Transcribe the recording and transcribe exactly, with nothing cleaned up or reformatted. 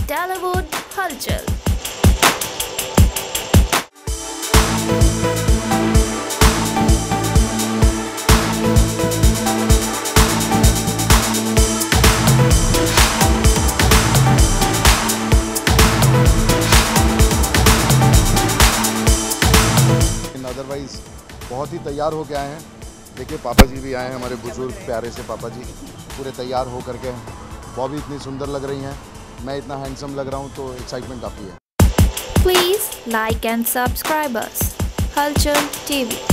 Tollywood हलचल। Otherwise बहुत ही तैयार होके आए हैं। देखिए पापा जी भी आए हैं, हमारे बुजुर्ग प्यारे से पापा जी पूरे तैयार हो करके। बॉबी इतनी सुंदर लग रही हैं, मैं इतना हैंडसम लग रहा हूँ, तो एक्साइटमेंट काफ़ी है। Please like and subscribe us, Halchal TV.